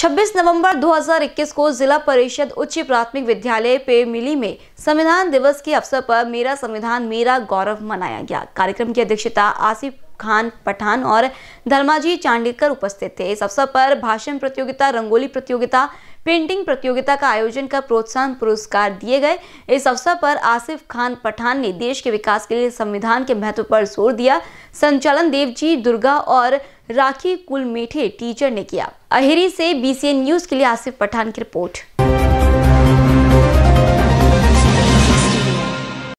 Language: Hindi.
26 नवंबर 2021 को जिला परिषद उच्च प्राथमिक विद्यालय पेमिली में संविधान दिवस के अवसर पर मेरा संविधान मेरा गौरव मनाया गया। कार्यक्रम की अध्यक्षता आसिफ खान पठान और धर्माजी चांडीकर उपस्थित थे। इस अवसर पर भाषण प्रतियोगिता, रंगोली प्रतियोगिता, पेंटिंग प्रतियोगिता का आयोजन कर प्रोत्साहन पुरस्कार दिए गए। इस अवसर पर आसिफ खान पठान ने देश के विकास के लिए संविधान के महत्व पर जोर दिया। संचालन देवजी दुर्गा और राखी कुलमेठे टीचर ने किया। अहेरी से BCN न्यूज के लिए आसिफ पठान की रिपोर्ट।